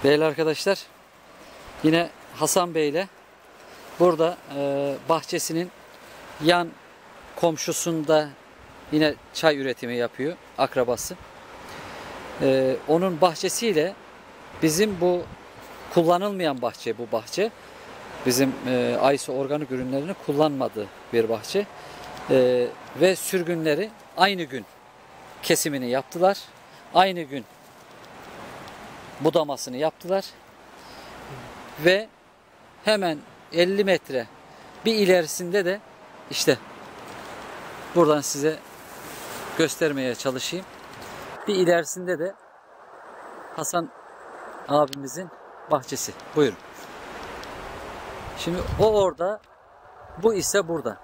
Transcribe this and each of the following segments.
Değerli arkadaşlar, yine Hasan Bey ile burada bahçesinin yan komşusunda yine çay üretimi yapıyor akrabası. Onun bahçesiyle bizim bu kullanılmayan bahçe, bu bahçe bizim Ayso organik ürünlerini kullanmadığı bir bahçe ve sürgünleri aynı gün kesimini yaptılar, aynı gün budamasını yaptılar ve hemen 50 metre bir ilerisinde de işte buradan size göstermeye çalışayım. Bir ilerisinde de Hasan abimizin bahçesi. Buyurun. Şimdi o orada, bu ise burada.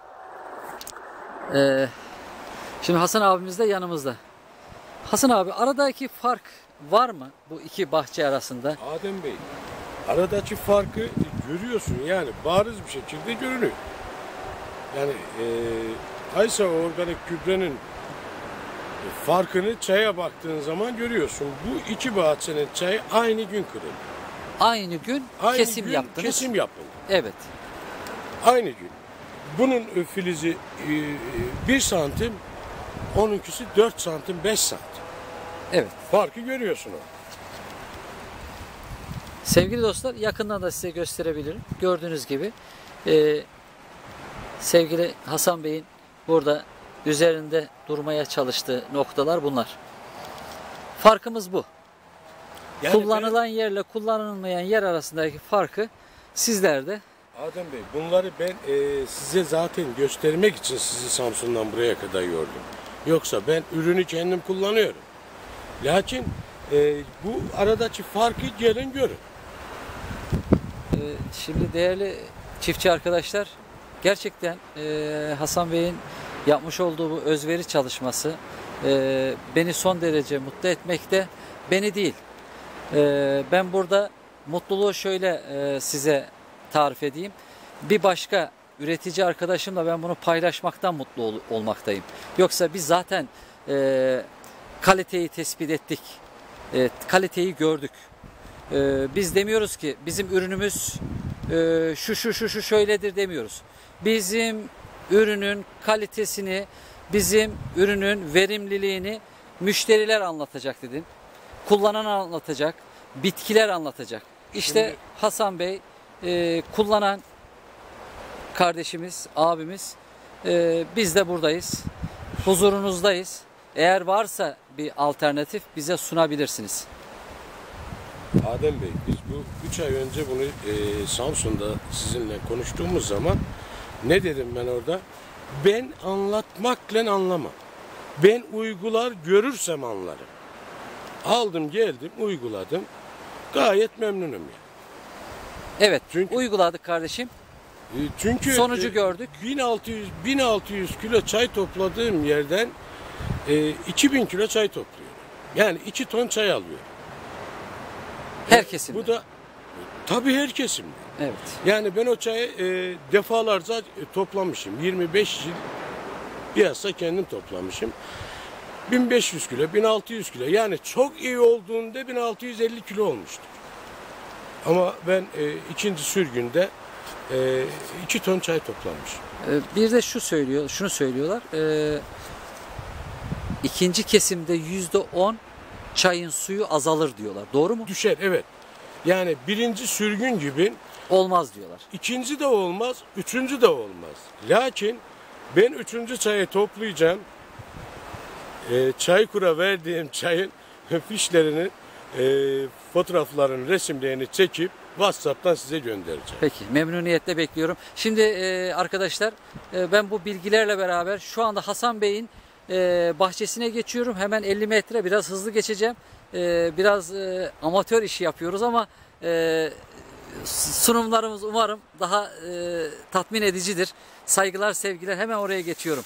Şimdi Hasan abimiz de yanımızda. Hasan abi, aradaki fark var mı bu iki bahçe arasında? Adem Bey, aradaki farkı görüyorsun, yani bariz bir şekilde görünüyor. Yani Ayso organik gübrenin farkını çaya baktığın zaman görüyorsun. Bu iki bahçenin çayı aynı gün kırıldı. Aynı gün kesim yaptınız. Kesim yapıldı. Evet. Aynı gün. Bunun filizi 1 santim, onunkisi 4 santim, 5 santim. Evet. Farkı görüyorsun o. Sevgili dostlar, yakından da size gösterebilirim. Gördüğünüz gibi sevgili Hasan Bey'in burada üzerinde durmaya çalıştığı noktalar bunlar. Farkımız bu. Yani kullanılan yerle kullanılmayan yer arasındaki farkı sizler de. Adem Bey, bunları ben size zaten göstermek için sizi Samsun'dan buraya kadar yordum. Yoksa ben ürünü kendim kullanıyorum. Lakin bu aradaki farkı gelin görün. Şimdi değerli çiftçi arkadaşlar, gerçekten Hasan Bey'in yapmış olduğu bu özveri çalışması beni son derece mutlu etmekte. Beni değil. Ben burada mutluluğu şöyle size tarif edeyim. Bir başka üretici arkadaşımla ben bunu paylaşmaktan mutlu olmaktayım. Yoksa biz zaten kaliteyi tespit ettik. Kaliteyi gördük. Biz demiyoruz ki bizim ürünümüz şu şöyledir demiyoruz. Bizim ürünün kalitesini, bizim ürünün verimliliğini müşteriler anlatacak dedim. Kullanan anlatacak, bitkiler anlatacak. İşte şimdi Hasan Bey kullanan kardeşimiz, abimiz, biz de buradayız. Huzurunuzdayız. Eğer varsa bir alternatif bize sunabilirsiniz. Adem Bey, biz bu 3 ay önce bunu Samsun'da sizinle konuştuğumuz zaman ne dedim ben orada? Ben anlatmakla anlamam. Ben uygular görürsem anlarım. Aldım, geldim, uyguladım. Gayet memnunum yani. Evet, çünkü uyguladık kardeşim. Çünkü sonucu gördük. 1600 kilo çay topladığım yerden 2000 kilo çay topluyorum. Yani 2 ton çay alıyorum. Her kesimde. Bu da tabii her kesimde. Evet. Yani ben o çayı defalarca toplamışım. 25 yıl piyasa kendim toplamışım. 1500 kilo, 1600 kilo. Yani çok iyi olduğunda 1650 kilo olmuştur. Ama ben ikinci sürgünde 2 ton çay toplamışım. Bir de şunu söylüyorlar. İkinci kesimde %10 çayın suyu azalır diyorlar. Doğru mu? Düşer, evet. Yani birinci sürgün gibi olmaz diyorlar. İkinci de olmaz, üçüncü de olmaz. Lakin ben üçüncü çayı toplayacağım. Çaykur'a verdiğim çayın fişlerini, fotoğraflarını, resimlerini çekip WhatsApp'tan size göndereceğim. Peki, memnuniyetle bekliyorum. Şimdi arkadaşlar, ben bu bilgilerle beraber şu anda Hasan Bey'in bahçesine geçiyorum. Hemen 50 metre, biraz hızlı geçeceğim. Biraz amatör işi yapıyoruz ama sunumlarımız umarım daha tatmin edicidir. Saygılar, sevgiler. Hemen oraya geçiyorum.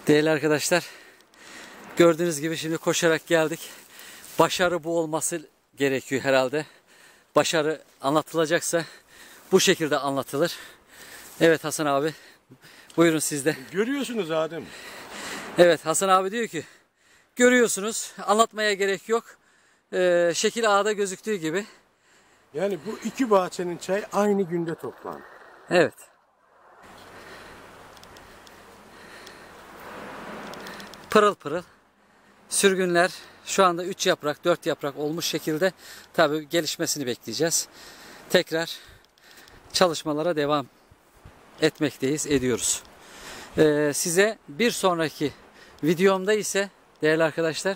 Değerli arkadaşlar, gördüğünüz gibi şimdi koşarak geldik. Başarı bu olması gerekiyor herhalde. Başarı anlatılacaksa bu şekilde anlatılır. Evet Hasan abi, buyurun siz de. Görüyorsunuz Adem. Evet, Hasan abi diyor ki, görüyorsunuz, anlatmaya gerek yok. Şekil A'da gözüktüğü gibi. Yani bu iki bahçenin çayı aynı günde toplandı. Evet. Pırıl pırıl. Sürgünler şu anda 3 yaprak, 4 yaprak olmuş şekilde. Tabii gelişmesini bekleyeceğiz. Tekrar çalışmalara devam ediyoruz. Size bir sonraki videomda ise değerli arkadaşlar,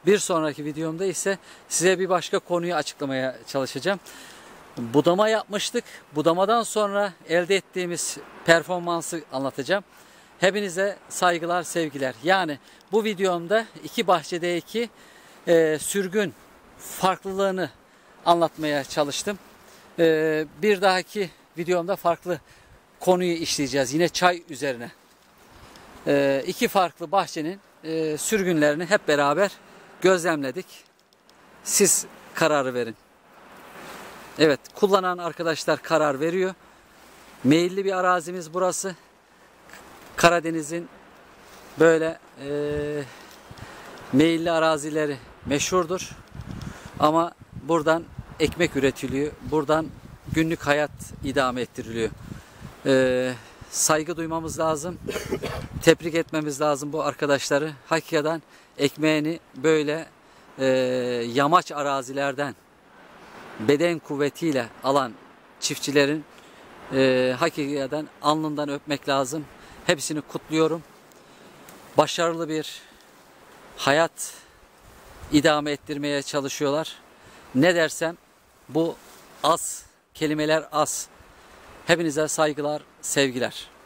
size bir başka konuyu açıklamaya çalışacağım. Budama yapmıştık. Budamadan sonra elde ettiğimiz performansı anlatacağım. Hepinize saygılar, sevgiler. Yani bu videomda iki bahçedeki sürgün farklılığını anlatmaya çalıştım. Bir dahaki videomda farklı konuyu işleyeceğiz. Yine çay üzerine. İki farklı bahçenin sürgünlerini hep beraber gözlemledik. Siz kararı verin. Evet, kullanan arkadaşlar karar veriyor. Meyilli bir arazimiz burası. Karadeniz'in böyle meyilli arazileri meşhurdur. Ama buradan ekmek üretiliyor. Buradan günlük hayat idame ettiriliyor. Saygı duymamız lazım. Tebrik etmemiz lazım bu arkadaşları. Hakikaten ekmeğini böyle yamaç arazilerden beden kuvvetiyle alan çiftçilerin hakikaten alnından öpmek lazım. Hepsini kutluyorum. Başarılı bir hayat idame ettirmeye çalışıyorlar. Ne dersem bu az, kelimeler az. Hepinize saygılar, sevgiler.